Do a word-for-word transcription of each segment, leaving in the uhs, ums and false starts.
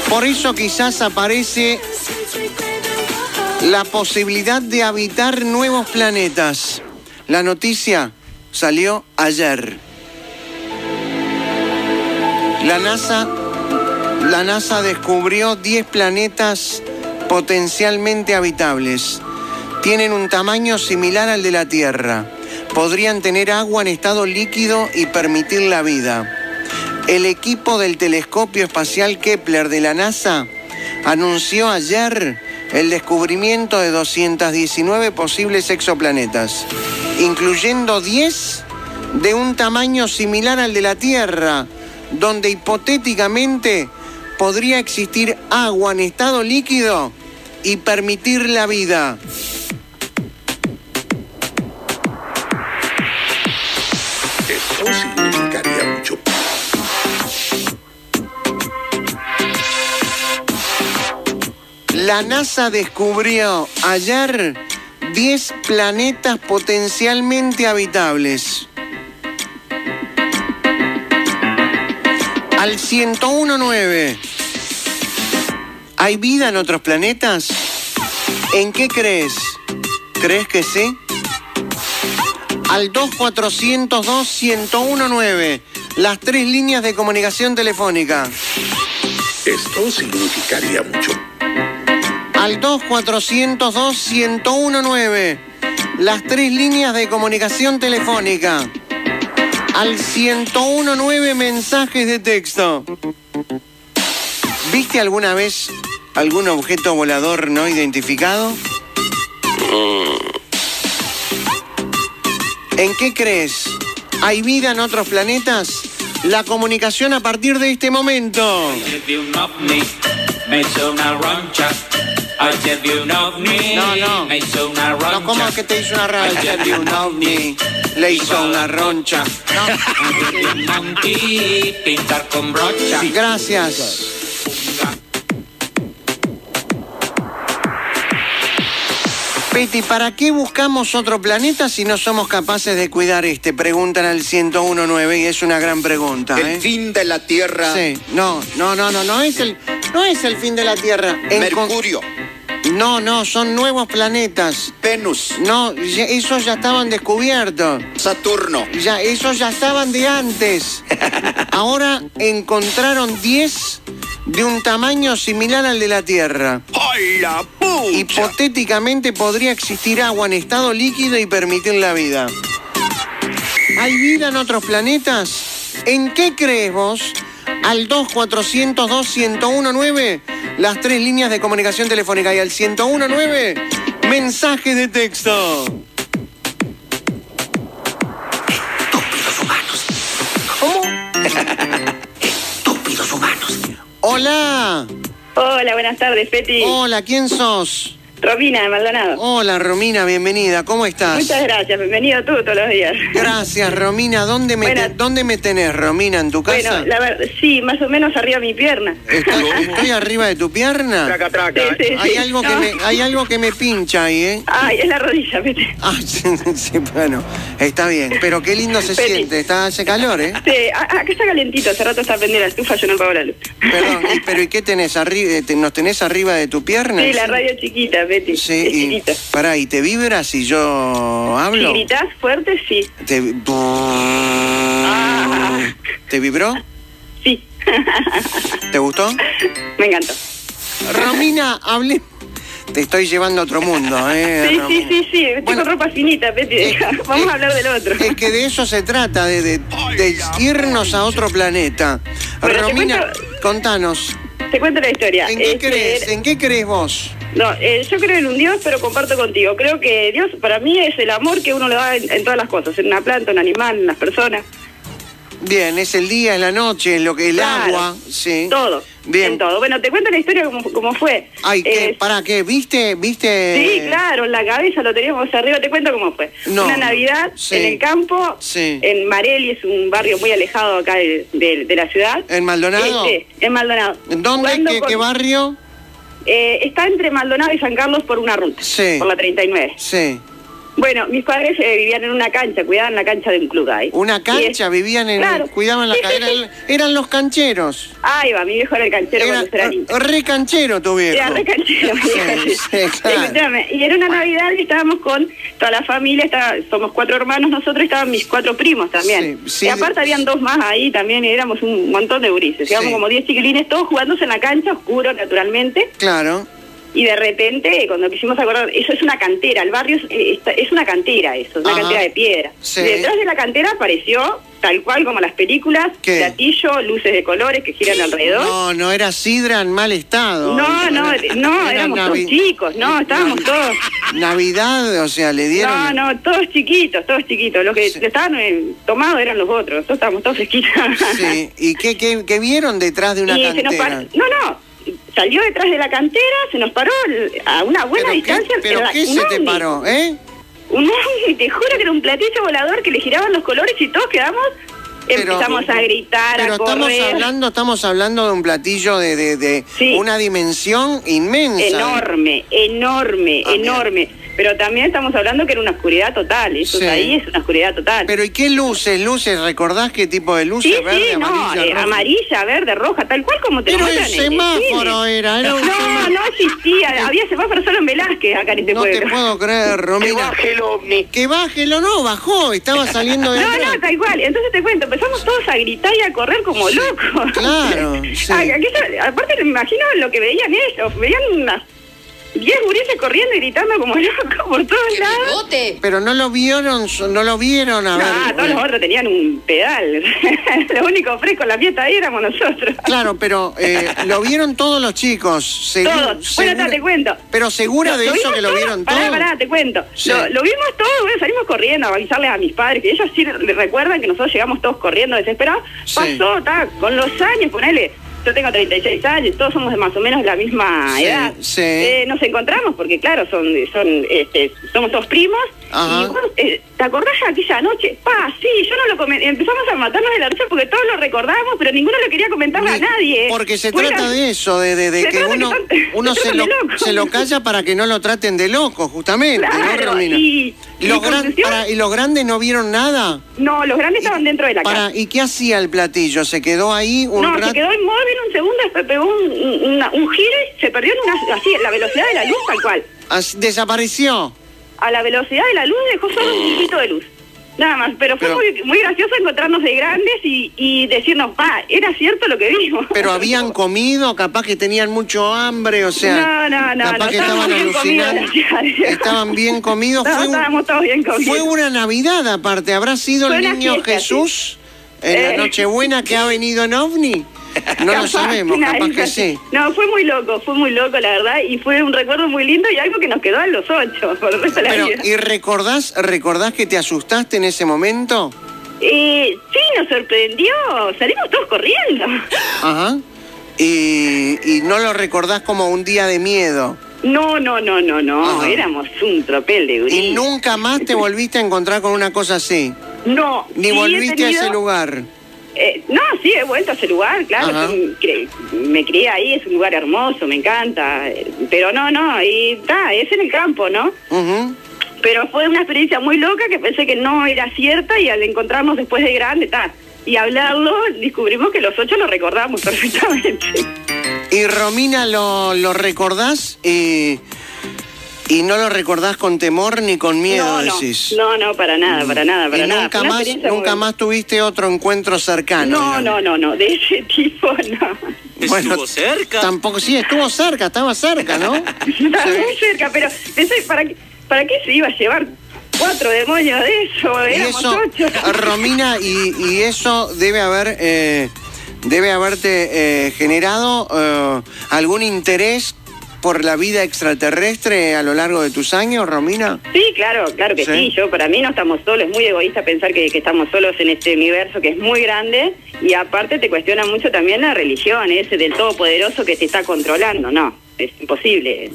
Por eso quizás aparece la posibilidad de habitar nuevos planetas. La noticia salió ayer. La NASA, la NASA descubrió diez planetas potencialmente habitables. Tienen un tamaño similar al de la Tierra. Podrían tener agua en estado líquido y permitir la vida. El equipo del telescopio espacial Kepler de la NASA anunció ayer el descubrimiento de doscientos diecinueve posibles exoplanetas, incluyendo diez de un tamaño similar al de la Tierra, donde hipotéticamente podría existir agua en estado líquido y permitir la vida. Eso significaría mucho. La NASA descubrió ayer diez planetas potencialmente habitables. Al ciento uno nueve. ¿Hay vida en otros planetas? ¿En qué crees? ¿Crees que sí? Al dos cuatrocientos dos, ciento diecinueve. Las tres líneas de comunicación telefónica. Esto significaría mucho. Al dos cuatrocientos dos, ciento diecinueve. Las tres líneas de comunicación telefónica. Al ciento diecinueve mensajes de texto. ¿Viste alguna vez algún objeto volador no identificado? ¿En qué crees? ¿Hay vida en otros planetas? La comunicación a partir de este momento. No, no. No, ¿cómo es que te hizo una roncha? Ayer un ovni le hizo una roncha. No. Pintar con brocha. Gracias. Peti, ¿para qué buscamos otro planeta si no somos capaces de cuidar este? Preguntan al ciento diecinueve y es una gran pregunta. El ¿eh? fin de la Tierra. Sí, no, no, no, no, no es el, no es el fin de la Tierra. En Mercurio. con... No, no, son nuevos planetas. Venus. No, ya, esos ya estaban descubiertos. Saturno. Ya, esos ya estaban de antes. Ahora encontraron diez de un tamaño similar al de la Tierra. ¡Ay, la pucha! Hipotéticamente podría existir agua en estado líquido y permitir la vida. ¿Hay vida en otros planetas? ¿En qué crees vos? Al dos cuatrocientos dos, ciento diecinueve, las tres líneas de comunicación telefónica, y al ciento diecinueve, mensajes de texto. Estúpidos humanos. ¿Cómo? Estúpidos humanos. Hola. Hola, buenas tardes, Peti. Hola, ¿quién sos? Romina de Maldonado. Hola, Romina, bienvenida. ¿Cómo estás? Muchas gracias, bienvenido tú todos los días. Gracias, Romina. ¿Dónde me, Bueno, te, ¿dónde me tenés, Romina? ¿En tu casa? Bueno, la verdad, sí, más o menos arriba de mi pierna. ¿Estoy, estoy arriba de tu pierna? Traca, traca. Sí, sí, Hay sí. algo, que No. me, hay algo que me pincha ahí, ¿eh? Ay, es la rodilla, Peti. Ah, sí, sí, bueno, está bien. Pero qué lindo se Peti. siente. Está, hace calor, ¿eh? Sí, a- acá está calentito, hace rato está prendida la estufa, yo no apago la luz. Perdón, ¿y, pero ¿y qué tenés? Arriba, te- ¿Nos tenés arriba de tu pierna? Sí, la radio chiquita, Peti. Sí, es y, chiquita. pará, ¿y te vibra si yo Si hablo? gritás fuerte, sí. ¿Te, Ah, ¿Te vibró? sí. ¿Te gustó? Me encantó. Romina, hablé... Te estoy llevando a otro mundo, ¿eh? Sí, sí, Romina? sí, sí. Estoy Bueno, con ropa finita, Peti. eh, Vamos eh, a hablar del otro. Es que de eso se trata, de, de, de irnos a otro planeta. Bueno, te Romina, cuento- contanos, Te cuento la historia. ¿en qué Este, crees? ¿En qué crees vos? No, eh, yo creo en un Dios, pero comparto contigo. Creo que Dios para mí es el amor que uno le da en, en todas las cosas, en una planta, en un animal, en las personas, Bien, es el día, es la noche, lo que el Claro. agua, sí. todo, Bien. en todo. Bueno, te cuento la historia como, como fue. Ay, ¿qué? Eh, ¿Para qué? ¿Viste? ¿Viste? Sí, claro, en la cabeza lo teníamos arriba. Te cuento cómo fue. No, Una Navidad sí. en el campo, Sí. en Marelli, es un barrio muy alejado acá de, de- de la ciudad. ¿En Maldonado? Este, en Maldonado. ¿En dónde? Jugando ¿Qué, con- qué barrio? Eh, está entre Maldonado y San Carlos por una ruta, Sí. por la treinta y nueve. Sí. Bueno, mis padres eh, vivían en una cancha, cuidaban la cancha de un club ahí. Una cancha, es, vivían en... Claro. Cuidaban la Sí, cancha. sí, Eran, eran los cancheros. Ahí va, mi viejo era el canchero Era cuando era niño. re canchero tu viejo. Era re canchero, mi viejo, Sí, sí. sí, claro. Escuchame, y era una Navidad y estábamos con toda la familia, estaba, somos cuatro hermanos nosotros, y estaban mis cuatro primos también. Sí, sí. Y aparte habían dos más ahí también, y éramos un montón de gurises. Éramos Sí. como diez chiquilines, todos jugándose en la cancha, oscuro naturalmente. Claro. Y de repente, cuando quisimos acordar, eso es una cantera, el barrio es, es, es una cantera eso, es una Ajá. cantera de piedra. Sí. Y detrás de la cantera apareció, tal cual como las películas, ¿Qué? platillo, luces de colores que giran alrededor. No, no era sidra en mal estado. No, no, no, Era éramos todos Navi- chicos, no, estábamos todos... Navidad, o sea, le dieron... No, no, todos chiquitos, todos chiquitos. Los que Sí. estaban eh, tomados eran los otros, nosotros estábamos todos fresquitos. Sí. ¿Y qué, qué, qué vieron detrás de una y se nos cantera? paró, no, no, salió detrás de la cantera, se nos paró a una buena ¿Pero distancia. qué, pero era qué un se te ovni. paró, eh? Un ovni, te juro que era un platillo volador que le giraban los colores y todos quedamos, Pero- empezamos a gritar, Pero a estamos correr. hablando, estamos hablando de un platillo de, de, de Sí. una dimensión inmensa. Enorme, enorme, Ah, enorme. Pero también estamos hablando que era una oscuridad total. Eso Sí. de ahí es una oscuridad total. Pero ¿y qué luces? ¿Luces? ¿Recordás qué tipo de luces? Sí, Verde, sí, no, amarilla, eh, roja. amarilla, verde, roja, tal cual como te Pero lo el muestran en el semáforo cine. era, era un No, semáforo. no existía, había semáforo solo en Velázquez acá en este No te pueblo. puedo creer, Que Romina. baje el ovni. Que bájelo, no, bajó, estaba saliendo de No, atrás. no, tal cual. Entonces te cuento, empezamos todos a gritar y a correr como locos. claro, sí. Ah, aquello- aparte me imagino lo que veían ellos, veían unas diez gurises corriendo y gritando como locos por todos lados. Pero no lo vieron, no lo vieron, a ver. No, todos los otros tenían un pedal. Lo único fresco en la fiesta ahí éramos nosotros. Claro, pero eh, lo vieron todos los chicos. Segu- Todos. Bueno, segura- ta, te cuento. Pero segura de eso vimos que lo todo? vieron todos. Pará, pará, te cuento. Sí. Lo, lo vimos todo, bueno, salimos corriendo a avisarles a mis padres, que ellos sí le recuerdan que nosotros llegamos todos corriendo desesperados. Sí. Pasó, está, con los años, ponele, yo tengo treinta y seis años, todos somos de más o menos la misma Sí, edad. sí. Eh, nos encontramos, porque claro, son, son, este, somos todos primos. Ajá. Y bueno, eh, ¿te acordás aquella noche? Pa, sí, yo no lo comenté. Empezamos a matarnos de la risa porque todos lo recordábamos, pero ninguno le quería comentarle a Ni- nadie. Porque se Fue trata la- de eso, de, de, de Se que trata uno, que son- uno se se tratan lo, de locos. se lo calla para que no lo traten de loco, justamente, ¿no, Claro, Romina? y- ¿Y, y los mi gran- conclusión- para- ¿Y los grandes no vieron nada? No, los grandes estaban dentro de la Para, casa. ¿Y qué hacía el platillo? ¿Se quedó ahí un No, rato? se quedó inmóvil un segundo, después pegó un, un, una- un giro y se perdió en una, así, la velocidad de la luz tal cual. As- Desapareció. A la velocidad de la luz dejó solo un puntito de luz. Nada más, pero fue Pero- muy, muy gracioso encontrarnos de grandes y, y decirnos, pa, era cierto lo que vimos. Pero habían comido, capaz que tenían mucho hambre, o No, sea, no, no, capaz no, que estábamos estaban bien comidos, alucinando. gracias a Dios. Estaban bien comidos. No, fue, un- estábamos todos bien comidos. fue una Navidad aparte. ¿Habrá sido Fue el una niño fiesta, Jesús en la Eh. Nochebuena que ha venido en OVNI? No lo Capaz, sabemos, una capaz de que esas. sí. No, fue muy loco, fue muy loco, la verdad, y fue un recuerdo muy lindo y algo que nos quedó a los ocho, por el resto de la Pero, vida. ¿y recordás, recordás que te asustaste en ese momento? Eh, sí, nos sorprendió, salimos todos corriendo. Ajá. Y, y no lo recordás como un día de miedo. No, no, no, no, no, Ajá. éramos un tropel de Y gurí. nunca más te volviste a encontrar con una cosa así. No, Ni sí he volviste a tenido- ese lugar. Eh, no, sí, he vuelto a ese lugar, claro, Ajá. yo me cre- me crié ahí, es un lugar hermoso, me encanta, eh, pero no, no, y está, es en el campo, ¿no? Ujú. Pero fue una experiencia muy loca que pensé que no era cierta y al encontrarnos después de grande, está, y hablarlo, descubrimos que los ocho lo recordamos perfectamente. Y Romina, ¿lo, lo recordás? Y, y no lo recordás con temor ni con miedo, No, no, decís. no, no, para nada, para nada, para y nada. nunca Fue una más, experiencia nunca muy- más tuviste otro encuentro cercano. No, digamos. no, no, no, de ese tipo no. Bueno, Estuvo cerca. Tampoco, sí, estuvo cerca, estaba cerca, ¿no? Estaba muy cerca, pero pensé, ¿para qué, ¿para qué se iba a llevar cuatro demonios de eso? Y Éramos eso, ocho. Romina, y, y eso debe haber, eh, debe haberte eh, generado eh, algún interés por la vida extraterrestre a lo largo de tus años, Romina. Sí, claro, claro que Sí. sí. Yo, para mí no estamos solos. Es muy egoísta pensar que, que estamos solos en este universo que es muy grande. Y aparte te cuestiona mucho también la religión, ese del todopoderoso que te está controlando. No, es imposible.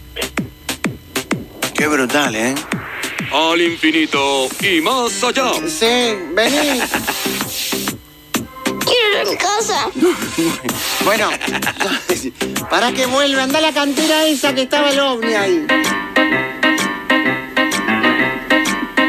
Qué brutal, ¿eh? Al infinito y más allá. Sí, vení. Quiero ir a casa. Bueno, para que vuelva, anda a la cantera esa que estaba el ovni ahí.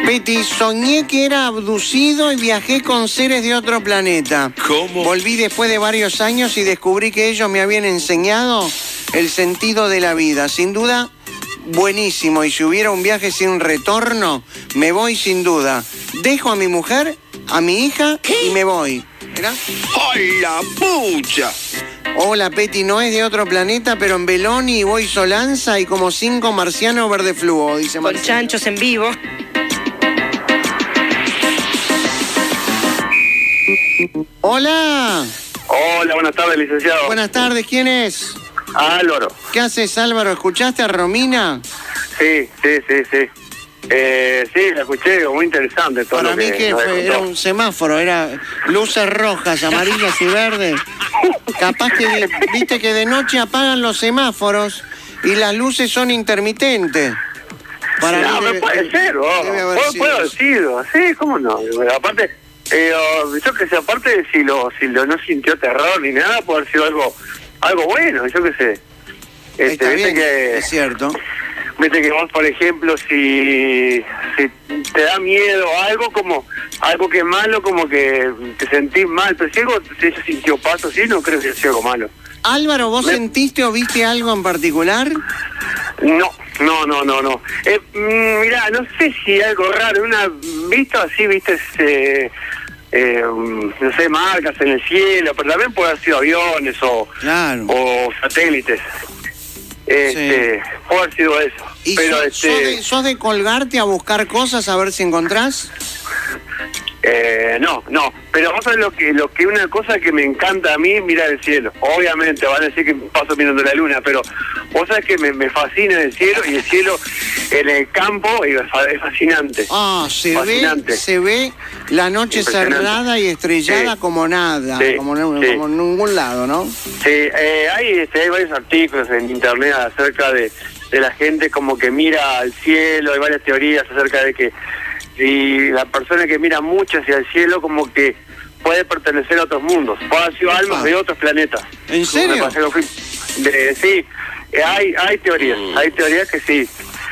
Peti, soñé que era abducido y viajé con seres de otro planeta. ¿Cómo? Volví después de varios años y descubrí que ellos me habían enseñado el sentido de la vida. Sin duda, buenísimo. Y si hubiera un viaje sin retorno, me voy sin duda. Dejo a mi mujer, a mi hija y me voy. ¿Mirá? ¡Ay, la pucha! Hola, Peti, no es de otro planeta, pero en Beloni voy Solanza y como cinco marcianos verde fluo, dice Con Marcelo. chanchos en vivo. Hola. Hola, buenas tardes, licenciado. Buenas tardes, ¿quién es? Álvaro. ¿Qué haces, Álvaro? ¿Escuchaste a Romina? Sí, sí, sí, sí. Eh, sí, la escuché, muy interesante todo Para lo mí que que nos fue- contó. era un semáforo, era luces rojas, amarillas y verdes. Capaz que, de- viste que de noche apagan los semáforos y las luces son intermitentes. Para no, mí pero debe- puede ser, vos. debe haber Puede, sido puede haber eso. sido, sí, cómo no. Aparte, eh, yo que sé, aparte si lo, si lo no sintió terror ni nada, puede haber sido algo, algo bueno, yo que sé. Este, Está viste bien, que, es cierto. viste que vos, por ejemplo, si, si te da miedo a algo como algo que es malo, como que te sentís mal, pero si algo, si ella sintió paso, sí, no creo que sea algo malo. Álvaro, ¿vos Me- sentiste o viste algo en particular? No, no, no, no, no. Eh, mm, mirá, no sé si algo raro, una visto así, viste, eh, eh, no sé, marcas en el cielo, pero también puede haber sido aviones o, Claro. o satélites. Este, puede haber sido eso. ¿Y pero sos, este, sos de, sos de colgarte a buscar cosas a ver si encontrás? Eh, no, no, pero vos sabés lo que, lo que una cosa que me encanta a mí, mirar el cielo. Obviamente van a decir que paso mirando la luna, pero vos sabés que me, me fascina el cielo, y el cielo en el campo es, fa- es fascinante. Ah, se ve, Fascinante. se ve la noche Impresionante. cerrada y estrellada Sí. como nada, Sí, como, en- sí. como en ningún lado, ¿no? Sí, eh, hay, este, hay varios artículos en internet acerca de, de la gente como que mira al cielo, hay varias teorías acerca de que si la persona que mira mucho hacia el cielo como que puede pertenecer a otros mundos, puede haber sido almas de otros planetas. ¿En serio? Me parece que fui- de- sí, eh, hay, hay teorías, hay teorías que sí.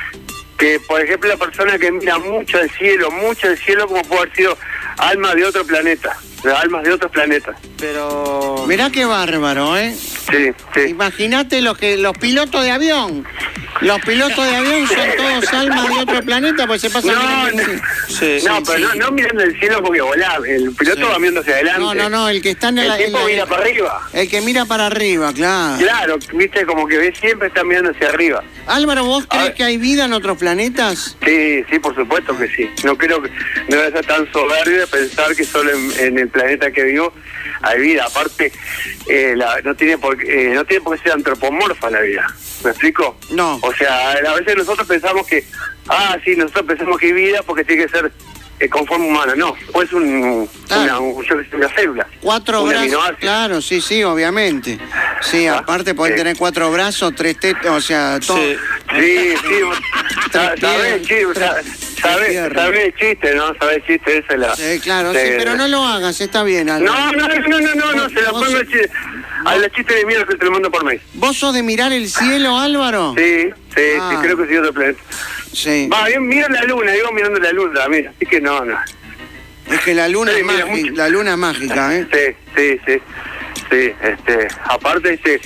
Que, por ejemplo, la persona que mira mucho al cielo, mucho al cielo, como puede haber sido almas de otro planeta, de almas de otros planetas. Pero... Mirá qué bárbaro, ¿eh? Sí, sí. Imagínate los que los pilotos de avión. Los pilotos de avión son todos almas de otro planeta, pues se pasan... No, mirando- no, Sí, no sí, pero sí. No, no mirando el cielo porque volá, el piloto Sí. va mirando hacia adelante. No, no, no, el que está en El la... tipo en la- mira para arriba. El que mira para arriba, claro. Claro, viste, como que ves siempre está mirando hacia arriba. Álvaro, ¿vos A crees ver. que hay vida en otros planetas? Sí, sí, por supuesto que sí. No creo que no debe ser tan soberbio de pensar que solo en, en el planeta que vivo hay vida. Aparte, eh, la, no tiene por qué, eh, no tiene por qué ser antropomorfa la vida. ¿Me explico? No. O sea, a veces nosotros pensamos que, ah, sí, nosotros pensamos que hay vida porque tiene que ser eh, con forma humana. No, pues un, Claro. una, un- yo qué sé, una célula. Cuatro un brazos, aminoácido. claro, sí, sí, obviamente. Sí, Ah, aparte pueden sí. tener cuatro brazos, tres tetas, o sea, todo. Sí. Sí, sí, vos- sa- Tres sabés, piernas, chi- sa- tres sabés, piernas. sabés el chiste, ¿no? Sabés el chiste, esa es la... Sí, claro, sí, de- pero no lo hagas, está bien, Álvaro. No, no, no, no, no, no, se la Vos- pongo al chiste, a la chiste de mierda que te lo mando por mail. ¿Vos sos de mirar el cielo, Álvaro? Sí, sí, Ah. sí, creo que sí, otro planeta. Sí. Va, bien, mira la luna, digo mirando la luna, mira, así que no, no. Es que la luna Sí, es mira, mágica, mucho. la luna es mágica, ¿eh? Sí, sí, sí, sí, este, aparte, este,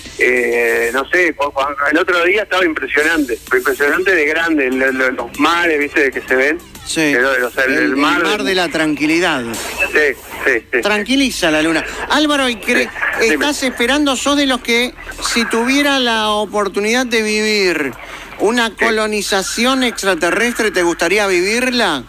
eh, no sé, cu- cu- el otro día estaba impresionante, impresionante de grande, lo- lo- los mares, viste, que se ven. Sí. El, o sea, el- El, el el mar, mar de la tranquilidad. Sí, sí, sí. Tranquiliza la luna. Álvaro, ¿y cre- Sí, dime. estás esperando, sos de los que si tuviera la oportunidad de vivir una colonización extraterrestre, ¿te gustaría vivirla?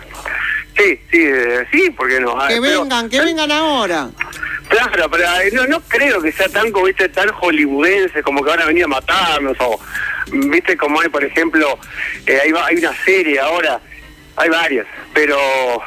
Sí, sí, eh, sí, ¿por qué no? Ah, Que pero- vengan, que vengan ahora. Claro, pero eh, no, no creo que sea tan, como, viste, tan hollywoodense como que van a venir a matarnos, o, viste, como hay, por ejemplo, eh, hay, va- hay una serie ahora, hay varias, pero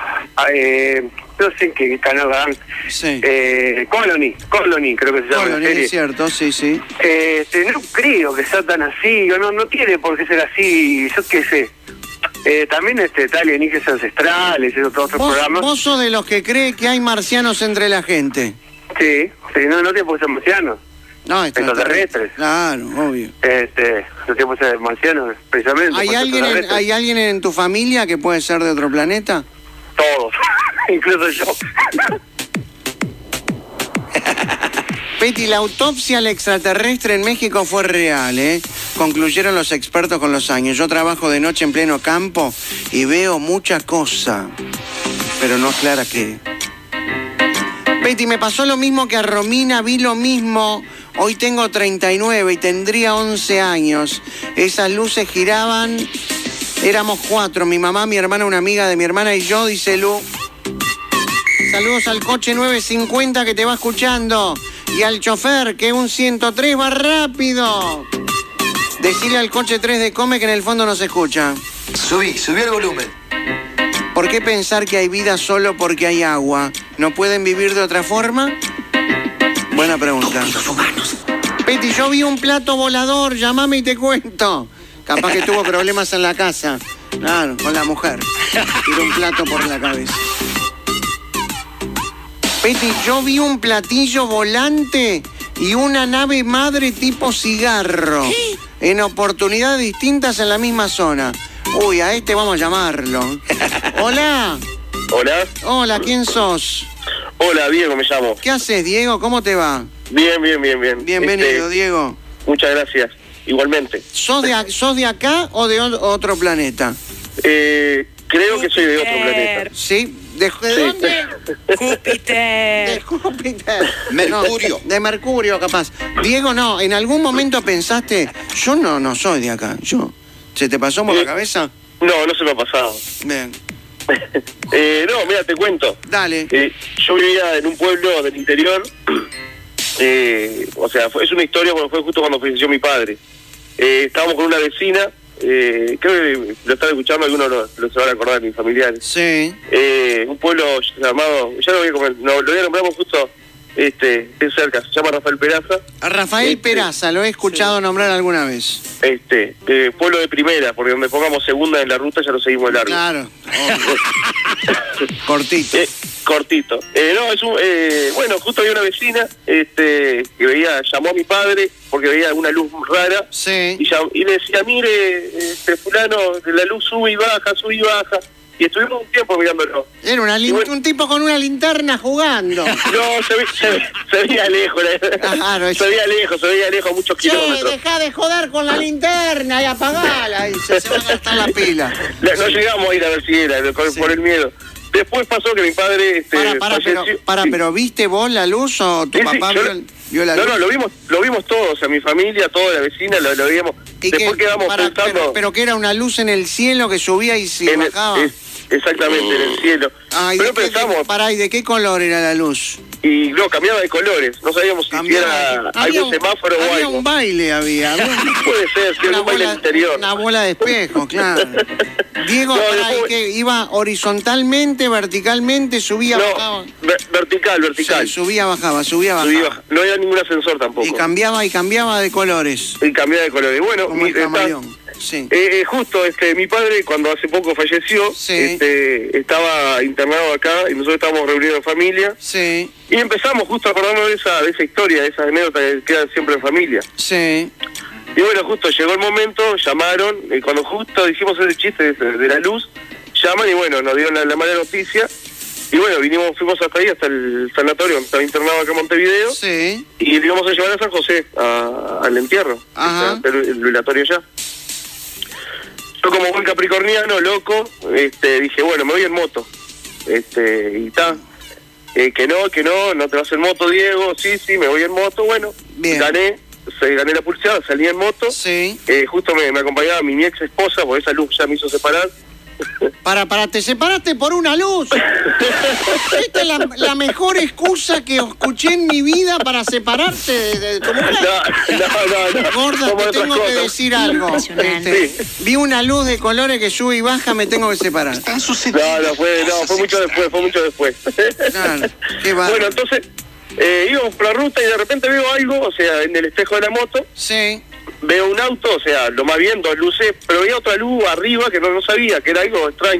eh, no sé en qué canal dan, Sí. eh, Colony, Colony creo que se llama Colony, la serie. es cierto, sí, sí. Eh, este, no creo que sea tan así, o no, no tiene por qué ser así, yo qué sé. Eh, también este, está Alienígenas Ancestrales, esos otros ¿Vos, programas. vos sos de los que cree que hay marcianos entre la gente? Sí, sí, no, no tiene por qué ser marciano. No, extraterrestres. Claro, obvio. Este, los tiempos de marcianos, precisamente. ¿Hay alguien, en, ¿Hay alguien en tu familia que puede ser de otro planeta? Todos, incluso yo. Peti, la autopsia al extraterrestre en México fue real, ¿eh? Concluyeron los expertos con los años. Yo trabajo de noche en pleno campo y veo mucha cosa, pero no aclara qué. Peti, me pasó lo mismo que a Romina, vi lo mismo. Hoy tengo treinta y nueve y tendría once años. Esas luces giraban. Éramos cuatro, mi mamá, mi hermana, una amiga de mi hermana y yo, dice Lu. Saludos al coche nueve cincuenta que te va escuchando. Y al chofer, que un ciento tres va rápido. Decile al coche tres de Come que en el fondo no se escucha. Subí, subí el volumen. ¿Por qué pensar que hay vida solo porque hay agua? ¿No pueden vivir de otra forma? Buena pregunta. Los humanos. Peti, yo vi un plato volador, llamame y te cuento. Capaz que tuvo problemas en la casa. Claro, con la mujer. Tiró un plato por la cabeza. Peti, yo vi un platillo volante y una nave madre tipo cigarro. ¿Qué? En oportunidades distintas en la misma zona. Uy, a este vamos a llamarlo. Hola. Hola. Hola, ¿quién sos? Hola, Diego me llamo. ¿Qué haces, Diego? ¿Cómo te va? Bien, bien, bien, bien. Bienvenido, este, Diego. Muchas gracias. Igualmente. ¿Sos de, ¿Sos de acá o de o- otro planeta? Eh, creo que soy de otro planeta. ¿Sí? ¿De, de Sí. dónde? Júpiter. De Júpiter. Mercurio. No, de Mercurio, capaz. Diego, no, ¿en algún momento pensaste, yo no, no soy de acá, yo? ¿Se te pasó por Eh. la cabeza? No, no se me ha pasado. Bien. eh, no, mira, te cuento. Dale. Eh, yo vivía en un pueblo del interior. Eh, o sea, fue, es una historia, porque fue justo cuando falleció mi padre. Eh, estábamos con una vecina. Eh, creo que lo están escuchando, algunos lo, lo se van a acordar, mis familiares. Sí. Eh, un pueblo llamado, ya lo voy a comer, no, lo voy a nombrar justo este, es cerca, se llama Rafael Peraza. A Rafael Este, Peraza, lo he escuchado nombrar alguna vez. Este, eh, pueblo de primera, porque donde pongamos segunda en la ruta ya lo seguimos largo. Claro. Cortito. Eh, cortito. Eh, no, es un, eh, bueno, justo había una vecina este, que veía, llamó a mi padre porque veía una luz rara. Sí. Y, llam- y le decía, mire, este fulano, la luz sube y baja, sube y baja. Y estuvimos un tiempo mirándolo. Era una lin- Y bueno- un tipo con una linterna jugando. No, se, ve- se, ve- se veía lejos. la- Claro, es- se veía lejos, se veía lejos, muchos Che, kilómetros. deja de joder con la linterna y apagala. Y se, se va a gastar la pila. La- no llegamos a ir a ver si era, por, Sí. por el miedo. Después pasó que mi padre este, Para, para, pero, falleció. para, Sí. pero ¿viste vos la luz o tu Sí, sí, papá yo vio, lo- vio la no, luz? no, lo vimos, lo vimos todos, o sea, mi familia, toda la vecina, lo, lo veíamos. ¿Y Después qué? quedamos Para, pensando pero, pero que era una luz en el cielo que subía y se en el- bajaba. es- exactamente, en el cielo. Ay, Pero ¿de qué- pensamos, de, pará, ¿y de qué color era la luz? y no, cambiaba de colores, no sabíamos si Cambiaba- era había algún un- semáforo o había algo. un baile, había. había un- Puede ser, sí, una un baile bola- interior. Una bola de espejo, claro. Diego, No, pará, después- ¿y qué? ¿Iba horizontalmente, verticalmente, subía, bajaba? No, ver- vertical, vertical. Sí, subía, bajaba, subía, bajaba. Subí, baja. No había ningún ascensor tampoco. Y cambiaba y cambiaba de colores. Y cambiaba de colores. Bueno, Como mi- el está- camaleón. Sí. Eh, eh, justo este mi padre cuando hace poco falleció, Sí. este, estaba internado acá y nosotros estábamos reunidos en familia Sí, y empezamos justo a acordarnos de esa, de esa historia, de esas anécdotas que quedan siempre en familia. sí. Y bueno, justo llegó el momento, llamaron, y cuando justo dijimos ese chiste de, de la luz, llaman y bueno, nos dieron la, la mala noticia. Y bueno, vinimos, fuimos hasta ahí, hasta el sanatorio donde estaba internado acá en Montevideo, Sí. y le íbamos a llevar a San José, a- al entierro, Ajá. el, el velatorio ya. Yo como buen capricorniano, loco, este, dije, bueno, me voy en moto. Este, y está. Eh, que no, que no, no te vas en moto, Diego. Sí, sí, me voy en moto. Bueno, Bien. gané, se, gané la pulseada, salí en moto. Sí. Eh, justo me, me acompañaba mi, mi ex esposa, porque esa luz ya me hizo separar. Para, para, te separaste por una luz. Esta es la, la mejor excusa que escuché en mi vida para separarte de, de tu mujer. No, no, no. no. Gorda, Como te otras tengo que cosas. decir algo. Impresionante. Este, vi una luz de colores que sube y baja, me tengo que separar. Están sucediendo. No, no, fue, no, fue mucho después, fue mucho después. Claro, qué bárbaro. Bueno, entonces, eh, íbamos por la ruta y de repente veo algo, o sea, en el espejo de la moto, Sí, veo un auto, o sea, lo más bien, dos luces, pero veía otra luz arriba que no, no sabía, que era algo extraño.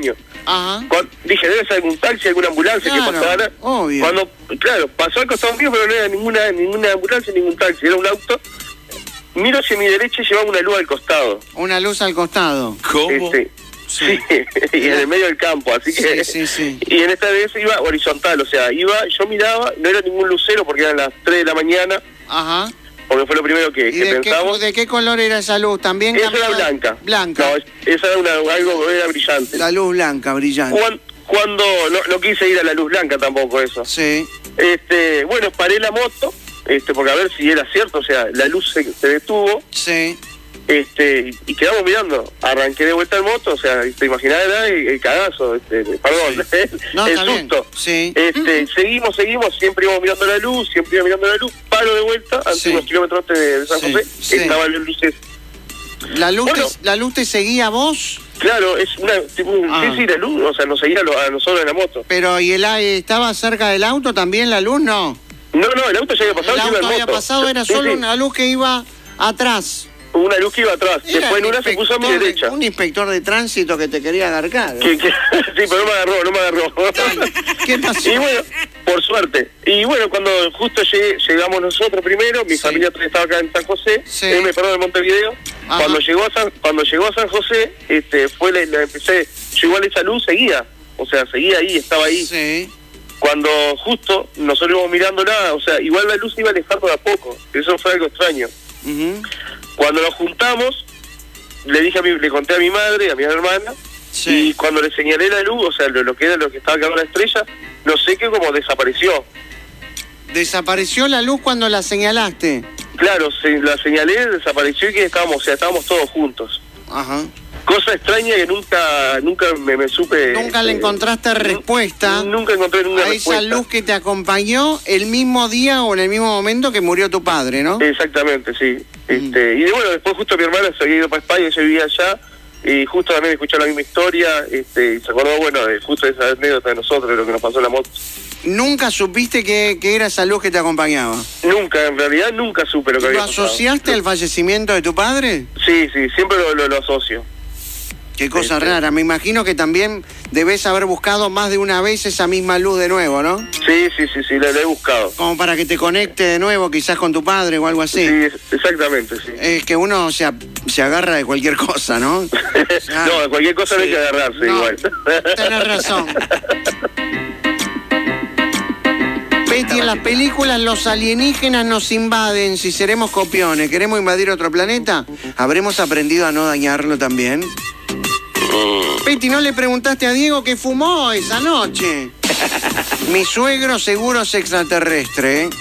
Ajá. Cuando, dije, debe ser algún taxi, alguna ambulancia Claro, que pasara. obvio. Cuando, claro, pasó al costado mío, pero no era ninguna, ninguna ambulancia, ningún taxi, era un auto. Miro hacia mi derecha y llevaba una luz al costado. Una luz al costado. ¿Cómo? Este, sí, y en el medio del campo, así que... Sí, sí, sí. Y en esta vez iba horizontal, o sea, iba, yo miraba, no era ningún lucero porque eran las tres de la mañana, Ajá. porque fue lo primero que, ¿Y que de qué, pensamos. de qué color era esa luz? ¿También Esa era cambiaba? blanca. Blanca. No, es- esa era una, algo, era brillante. La luz blanca, brillante. Cuando, cuando no, no quise ir a la luz blanca tampoco eso. Sí. Este, bueno, paré la moto, este, porque a ver si era cierto, o sea, la luz se, se detuvo, Sí. este, y, y quedamos mirando. Arranqué de vuelta en moto, o sea, te imaginás el, el cagazo, este, perdón, No, el está bien. susto. Sí. Este, seguimos, seguimos, siempre íbamos mirando la luz, siempre íbamos mirando la luz, paro de vuelta, ante Sí. unos kilómetros de, de San Sí, José, sí. estaban las luces. ¿La luz, Bueno. te, ¿La luz te seguía a vos? Claro, es una, tipo, Ah. sí, sí, la luz, o sea, nos seguía a, lo- a nosotros en la moto. Pero, ¿y el aire estaba cerca del auto también la luz? No. No, no, el auto ya había pasado, El yo iba auto en había moto. pasado, era Sí, solo sí, una luz que iba atrás. una luz que iba atrás. Era Después en el una se puso a mi inspector de- derecha. Un inspector de tránsito que te quería agarcar. Que, que- sí, pero no me agarró, no me agarró. ¿Qué pasó? Y bueno, por suerte. Y bueno, cuando justo llegué, llegamos nosotros primero, mi Sí. familia todavía estaba acá en San José, Sí. eh, me perdón, en Montevideo. Ajá. Cuando llegó a San, cuando llegó a San José, este, fue la, la empecé, yo igual esa luz seguía, o sea, seguía ahí, estaba ahí. Sí. Cuando justo nosotros íbamos mirándola, o sea, igual la luz se iba alejando de a poco, eso fue algo extraño. Ujú. Cuando nos juntamos, le dije a mi, le conté a mi madre, a mi hermana, Sí. y cuando le señalé la luz, o sea, lo, lo que era lo que estaba acá en la estrella, no sé qué, como desapareció. Desapareció la luz cuando la señalaste. Claro, se, la señalé, desapareció y que estábamos, o sea, estábamos todos juntos. Ajá. Cosa extraña que nunca nunca me, me supe... Nunca le eh, encontraste respuesta Nunca encontré ninguna a esa respuesta. luz que te acompañó el mismo día o en el mismo momento que murió tu padre, ¿no? Exactamente, sí. Mm. Este, y de, bueno, después justo mi hermana se había ido para España, yo vivía allá, y justo también escuchó la misma historia, este, y se acordó, bueno, de justo de esa anécdota de nosotros, de lo que nos pasó en la moto. ¿Nunca supiste que, que era esa luz que te acompañaba? Nunca, en realidad nunca supe lo que ¿Lo había pasado. asociaste al fallecimiento de tu padre? Sí, sí, siempre lo, lo, lo asocio. Qué cosa Este. rara. Me imagino que también debes haber buscado más de una vez esa misma luz de nuevo, ¿no? Sí, sí, sí, sí, lo, lo he buscado. Como para que te conecte de nuevo, quizás con tu padre o algo así. Sí, es- exactamente, sí. Es que uno se, a- se agarra de cualquier cosa, ¿no? sea, no, de cualquier cosa no hay sí. que agarrarse No, igual. tenés razón. Betty, en las películas los alienígenas nos invaden si seremos copiones. ¿Queremos invadir otro planeta? ¿Habremos aprendido a no dañarlo también? Betty, ¿no le preguntaste a Diego qué fumó esa noche? Mi suegro seguro es extraterrestre, ¿eh?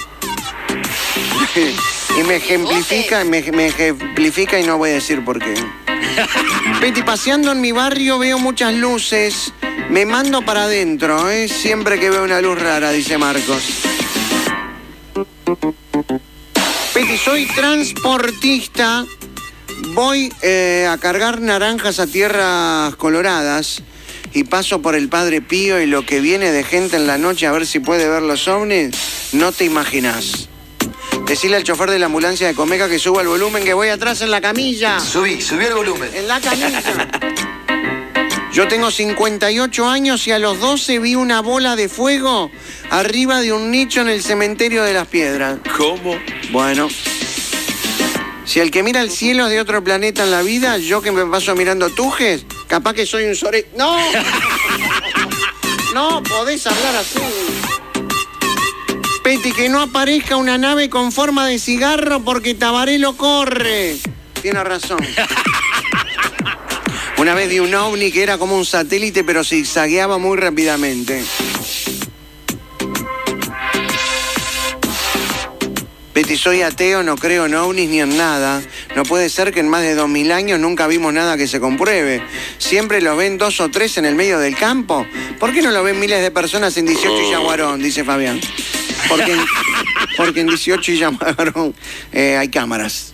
Y me ejemplifica, me, me ejemplifica y no voy a decir por qué. Betty, paseando en mi barrio veo muchas luces. Me mando para adentro, ¿eh? Siempre que veo una luz rara, dice Marcos. Betty, soy transportista. Voy eh, a cargar naranjas a tierras coloradas y paso por el Padre Pío y lo que viene de gente en la noche a ver si puede ver los ovnis, no te imaginas. Decile al chofer de la ambulancia de Comeca que suba el volumen, que voy atrás en la camilla. Subí, subí el volumen. En la camilla. Yo tengo cincuenta y ocho años y a los doce vi una bola de fuego arriba de un nicho en el cementerio de las Piedras. ¿Cómo? Bueno. Si el que mira el cielo es de otro planeta en la vida, yo que me paso mirando tujes, capaz que soy un sore... ¡No! No podés hablar así. Peti, que no aparezca una nave con forma de cigarro porque Tabaré lo corre. Tiene razón. Una vez vi un ovni que era como un satélite, pero zigzagueaba muy rápidamente. Betty, soy ateo, no creo en ovnis ni en nada. No puede ser que en más de dos mil años nunca vimos nada que se compruebe. Siempre los ven dos o tres en el medio del campo. ¿Por qué no lo ven miles de personas en dieciocho y Yaguarón? Dice Fabián. Porque en, porque en dieciocho y Yaguarón eh, hay cámaras.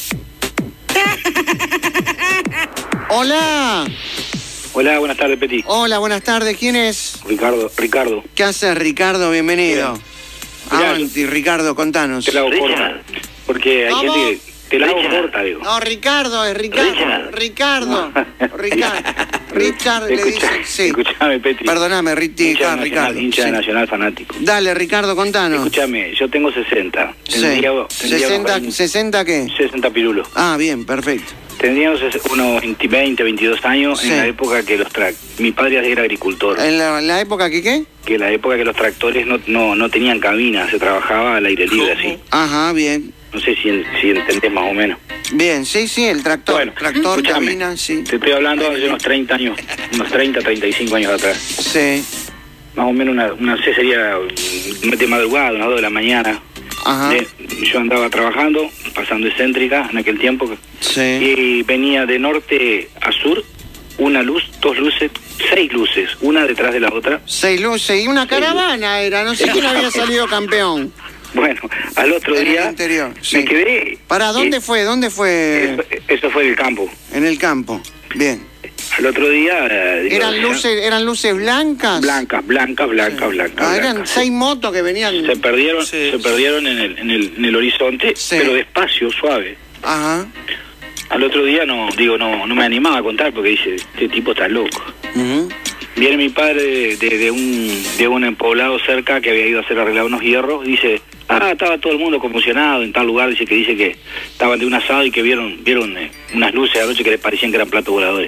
Hola. Hola, buenas tardes, Peti. Hola, buenas tardes. ¿Quién es? Ricardo, Ricardo. ¿Qué haces, Ricardo? Bienvenido. Mirá, Avanti, Ricardo, contanos. Te la hago corta. Porque hay ¿Cómo? gente que, Te la hago Richard. corta, digo. No, Ricardo, es Ricardo. Richard. Ricardo. Ricardo. Richard le dice. Escucha- Sí. Escuchame, Petri. Perdóname, Riti, Hincha de Ricardo. Nacional, hincha de Sí. Nacional fanático. Dale, Ricardo, contanos. Escúchame, yo tengo sesenta. Sí. Tendría, tendría sesenta, unos ¿sesenta qué? sesenta pirulos. Ah, bien, perfecto. Tendría unos unos veinte, veintidós años Sí. en la época que los tra mi padre era agricultor. ¿En la, la época que qué? Que la época que los tractores no, no, no tenían cabina, se trabajaba al aire libre así. Ajá, bien. No sé si, si entendés más o menos. Bien, sí, sí, el tractor. Bueno, tractor, escúchame, cabina, sí. Te estoy hablando de unos treinta años, unos treinta, treinta y cinco años atrás. Sí. Más o menos una, una sé, sería mm, de madrugada, unas dos de la mañana. Ajá. De- yo andaba trabajando, pasando excéntrica en aquel tiempo, Sí. y venía de norte a sur una luz, dos luces, seis luces, una detrás de la otra. Seis luces y una caravana era, no sé quién había salido campeón. Bueno, al otro En el día interior, sí. me quedé... ¿Para dónde eh, fue? ¿Dónde fue? Eso, eso fue del campo. En el campo. Bien. Al otro día... eh, digo, ¿Eran luces, eran luces blancas? Blancas, blancas, blancas, blancas. Ah, eran blancas. seis motos que venían. Se perdieron, Sí. se perdieron en el, en el, en el horizonte, Sí. pero despacio, suave. Ajá. Al otro día no, digo, no, no me animaba a contar porque dice, este tipo está loco. Ujú. Viene mi padre de, de, de un de un poblado cerca que había ido a hacer arreglar unos hierros, dice, ah, estaba todo el mundo conmocionado en tal lugar, dice que dice que estaban de un asado y que vieron vieron eh, unas luces anoche que les parecían que eran platos voladores.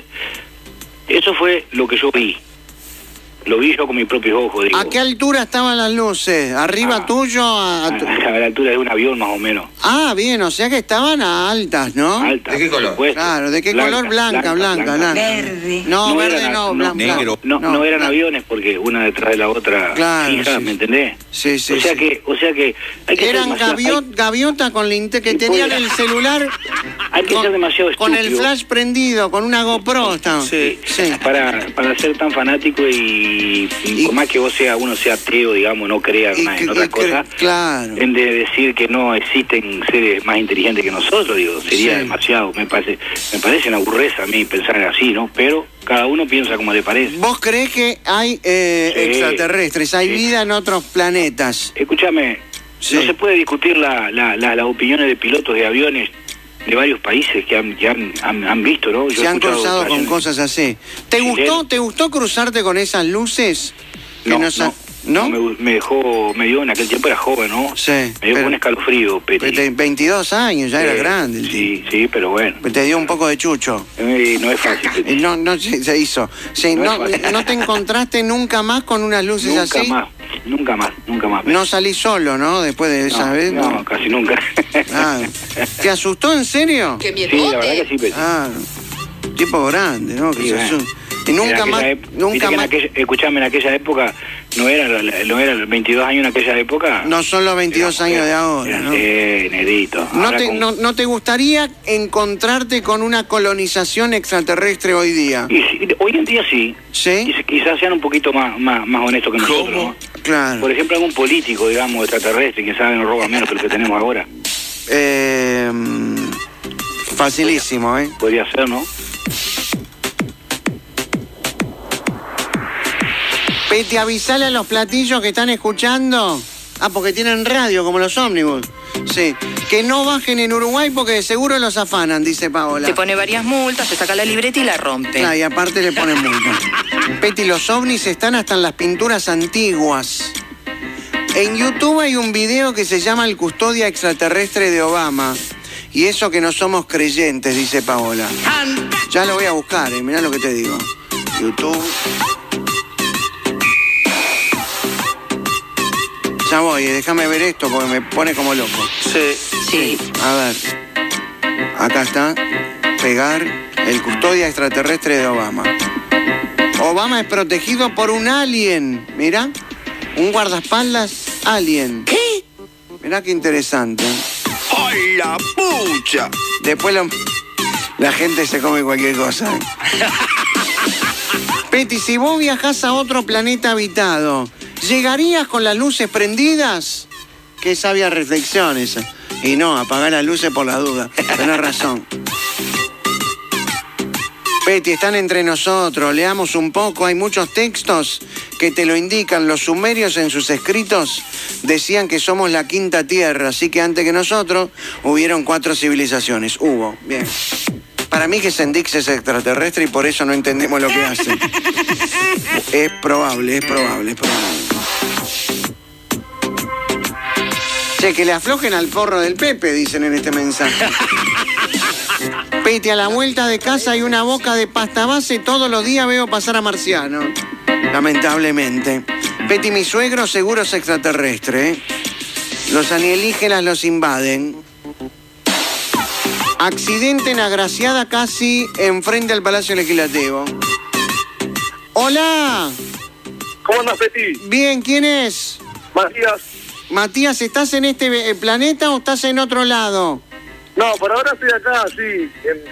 Eso fue lo que yo vi. Lo vi yo con mis propios ojos, digo. ¿A qué altura estaban las luces? ¿Arriba Ah. tuyo? A, a tu- A la altura de un avión más o menos. Ah, bien, o sea que estaban a altas, ¿no? Alta. ¿De qué color? por supuesto. Claro, ¿de qué Blanca, color? Blanca, blanca, blanca. Verde. No, No verde eran- no, no, blanca. negro. No, no, eran aviones porque una detrás de la otra Claro, fija, sí. ¿me entendés? Sí, sí, O sea sí. que, o sea que hay que ser Eran demasiado- gaviot- gaviota con linterna que Sí, tenían puede. el celular Hay que con, ser demasiado con el estúpido. flash prendido, con una GoPro estaban. Sí, Sí. Para, para ser tan fanático y, y Y- por más que vos sea, uno sea ateo, digamos, no crea Y más que- en otras y que- cosas, claro. en de decir que no existen seres más inteligentes que nosotros, digo, sería Sí. demasiado, me parece, me parece una burreza a mí pensar así, ¿no? Pero cada uno piensa como le parece. ¿Vos creés que hay eh, Sí. extraterrestres, hay Sí. vida en otros planetas? Escúchame, Sí. no se puede discutir la, la, la- las opiniones de pilotos de aviones de varios países que han, que han, han, han visto, ¿no? Yo he Se han escuchado cruzado con aviones. cosas así. ¿Te Chileno. gustó, ¿Te gustó cruzarte con esas luces? Que No, nos ha- no, ¿No? no, me, me dejó, me dio, en aquel tiempo era joven, ¿no? Sí, Me dio pero- como un escalofrío, Peti. De veintidós años, ya era Eh, grande. el Sí, sí, pero bueno. tipo. Te dio un poco de chucho. Eh, no es fácil, Peti. Y no, no se, se hizo. Sí, No no, es fácil. no te encontraste nunca más con unas luces Nunca así? más, nunca más, nunca más. Peti. No salí solo, ¿no? Después de esa no, vez. no, casi nunca. Ah, ¿te asustó en serio? ¡Qué Sí, la verdad que sí, Peti. Ah, tipo grande, ¿no? Que Sí, se bueno. asusta. Y En nunca aquella más, ep- viste nunca que en más. aquella- escuchame, en aquella época no era, la- la- no era los veintidós años en aquella época. No son los veintidós Era- años de era- ahora, era- ¿no? Eh, Nedito. ¿No Ahora te, con- no, ¿No te gustaría encontrarte con una colonización extraterrestre hoy día? y sí, hoy en día sí. ¿Sí? Quiz- Quizás sean un poquito más, más, más honestos que nosotros, ¿no? Claro. Por ejemplo, algún político, digamos, extraterrestre, que sabe nos roba menos que lo que tenemos ahora. Eh, facilísimo, ¿eh? Podría ser, ¿no? Peti, avisale a los platillos que están escuchando. Ah, porque tienen radio, como los ómnibus. Sí. Que no bajen en Uruguay porque de seguro los afanan, dice Paola. Te pone varias multas, te saca la libreta y la rompe. Ah, y aparte le ponen multa. Peti, los ovnis están hasta en las pinturas antiguas. En YouTube hay un video que se llama El custodia extraterrestre de Obama. Y eso que no somos creyentes, dice Paola. Ya lo voy a buscar, eh, mirá lo que te digo. YouTube. Ya voy, eh, déjame ver esto porque me pone como loco. Sí. Sí. A ver. Acá está. Pegar. El custodia extraterrestre de Obama. Obama es protegido por un alien. Mirá. Un guardaespaldas alien. ¿Qué? Mirá qué interesante. ¡Ay, la pucha! Después lo- la gente se come cualquier cosa. ¿eh? Peti, si vos viajás a otro planeta habitado, ¿llegarías con las luces prendidas? Qué sabia reflexión esa. Y no, apagar las luces por la duda. Tenés razón. Peti, están entre nosotros. Leamos un poco. Hay muchos textos que te lo indican. Los sumerios en sus escritos decían que somos la quinta tierra, así que antes que nosotros hubieron cuatro civilizaciones. Hubo, bien. Para mí que Sendix es extraterrestre y por eso no entendemos lo que hace. Es probable, es probable, es probable. Che, que le aflojen al porro del Pepe, dicen en este mensaje. Pete, a la vuelta de casa hay una boca de pasta base, todos los días veo pasar a Marciano. Lamentablemente. Peti, mi suegro seguro es extraterrestre, ¿eh? Los alienígenas los invaden. Accidente en Agraciada casi enfrente al Palacio Legislativo. ¡Hola! ¿Cómo andas, Peti? Bien, ¿quién es? Matías. Matías, ¿estás en este planeta o estás en otro lado? No, por ahora estoy acá, sí.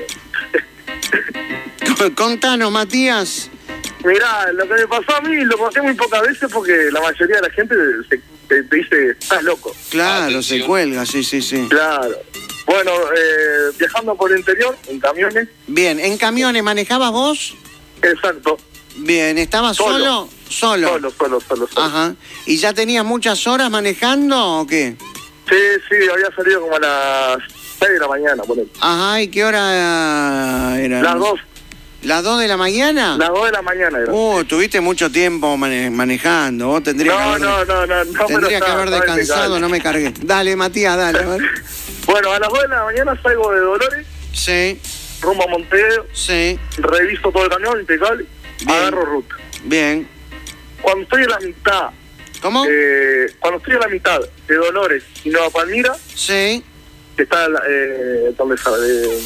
En... Contanos, Matías. Mirá, lo que me pasó a mí lo pasé muy pocas veces porque la mayoría de la gente se, te, te dice, estás loco. Claro, Atención. se cuelga, sí, sí, sí. Claro. Bueno, eh, viajando por el interior, en camiones. Bien, ¿en camiones manejabas vos? Exacto. Bien, ¿estabas solo? Solo. Solo. Solo, solo, solo, solo. Ajá. ¿Y ya tenías muchas horas manejando o qué? Sí, sí, había salido como a las seis de la mañana, por ahí. Ajá, ¿y qué hora era? Las dos. ¿Las dos de la mañana? Las dos de la mañana era. Uh, tuviste mucho tiempo mane- manejando. Vos tendrías No, que haber, no, no, no, no, tendría pero que haber estaba- estaba descansado, impecable. no me cargué. Dale, Matías, dale. A ver. Bueno, a las dos de la mañana salgo de Dolores, Sí, rumbo a Montevideo, sí, reviso todo el camión, impecable, Bien. agarro ruta. bien. Cuando estoy en la mitad, ¿Cómo? eh, cuando estoy en la mitad de Dolores y Nueva Palmira, Sí, que está, eh, ¿dónde está? Eh,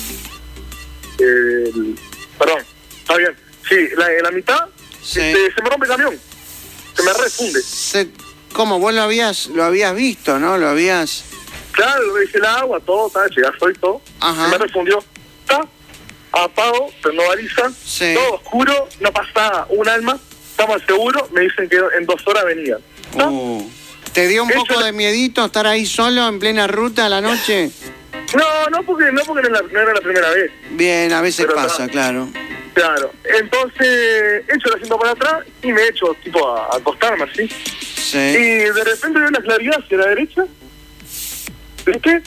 el- perdón, está bien. Sí, la, en la mitad sí. este, se me rompe el camión, se me refunde. Se- ¿Cómo? Vos lo habías, lo habías visto, ¿no? Lo habías... Claro, lo hice el agua, todo, está, llegar soy todo. Ajá. Se me refundió. Está, apago, prendo baliza, Sí. todo oscuro, no pasa un alma, estamos seguros, me dicen que en dos horas venían. ¿Está? Uh, ¿Te dio un Eso- poco de miedito estar ahí solo en plena ruta a la noche? No, no porque no porque no era, no era la primera vez. Bien, a veces Pero pasa, no. claro. Claro. Entonces, echo el asiento para atrás y me echo tipo a, a acostarme así. Y Sí. de repente veo una claridad hacia la derecha. ¿Viste?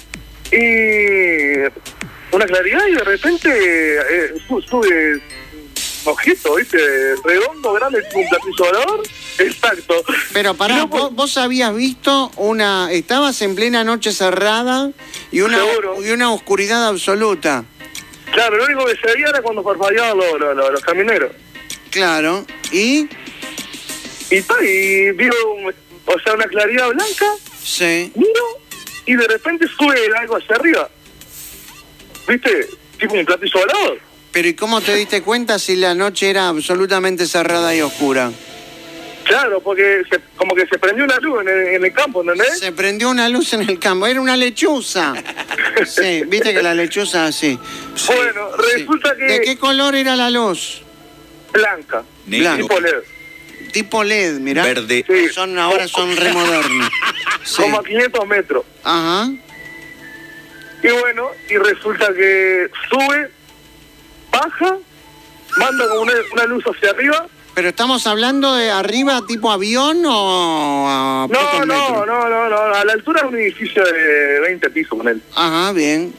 Y una claridad y de repente eh, su- sube un objeto, ¿viste? Redondo, grande, tipo un platillo volador. Exacto. Pero pará, No, pues- vos, vos habías visto una... Estabas en plena noche cerrada y una, Seguro. y una oscuridad absoluta. Claro, lo único que se veía era cuando parpadeaban los, los, los, los camioneros. Claro. ¿Y? Y, ta, y vio, un- o sea, una claridad blanca, Sí. miro, y de repente sube algo hacia arriba. ¿Viste? Tipo un platillo volador. Pero ¿y cómo te diste cuenta si la noche era absolutamente cerrada y oscura? Claro, porque se, como que se prendió una luz en el, en el campo, ¿entendés? Se prendió una luz en el campo. Era una lechuza. Sí, viste que la lechuza así. Sí, Bueno, resulta que- ¿De qué color era la luz? Blanca. Blanca. Tipo L E D. Tipo L E D, mirá. Verde. Sí. Son, ahora son remodernos. Sí. Como a quinientos metros. Ajá. Y bueno, y resulta que sube, baja, manda como una, una luz hacia arriba. ¿Pero estamos hablando de arriba tipo avión o a No, pocos no, metros? no, no, no, a la altura de un edificio de veinte pisos con él. Ajá, bien.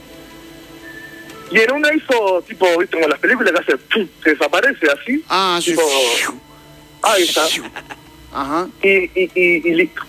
Y en una hizo, tipo, viste, como las películas que hace, ¡pum!, que desaparece así. Ah, sí. Tipo, ahí está. Ajá. Y, y, y, y listo.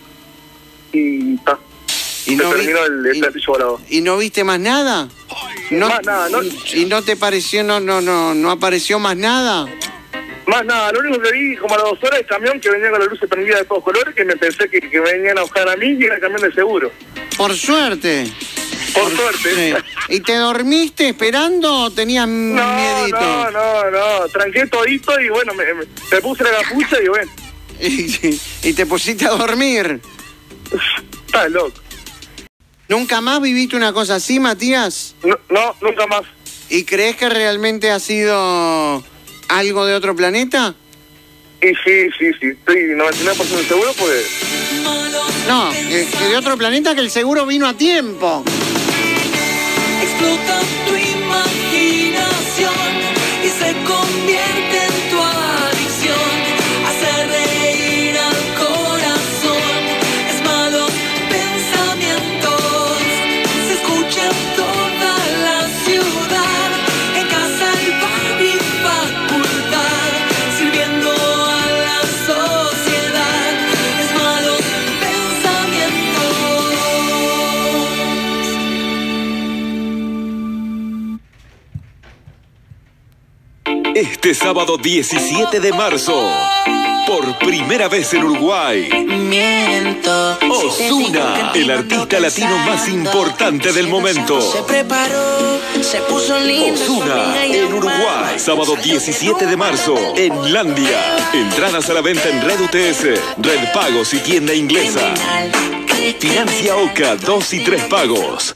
Y está. ¿Y Se no, vi- terminó el, el y- platillo volador. ¿Y no viste más nada? No, Más nada, no- ¿Y no te pareció, no, no, no, no apareció más nada? Más nada, lo único que vi como a las dos horas el camión que venía con la luz prendida de todos colores, que me pensé que, que venían a buscar a mí y era el camión de seguro. Por suerte. Por suerte. Sí. ¿Y te dormiste esperando o tenías No, miedito? no, no, no, tranqué todito y bueno, me, me, me puse la capucha y bueno, Y, y te pusiste a dormir. estás loco. ¿Nunca más viviste una cosa así, Matías? No, no, nunca más. ¿Y crees que realmente ha sido algo de otro planeta? Y sí, sí, sí, estoy noventa y nueve por ciento seguro porque... No, que, que de otro planeta que el seguro vino a tiempo. Explota tu imaginación y se convierte en tu adicción. Hace reír Este sábado diecisiete de marzo, por primera vez en Uruguay, Ozuna, el artista latino más importante del momento. Ozuna en Uruguay, sábado diecisiete de marzo, en Landia. Entradas a la venta en Red U T S, Red Pagos y tienda inglesa. Financia Oca, dos y tres pagos.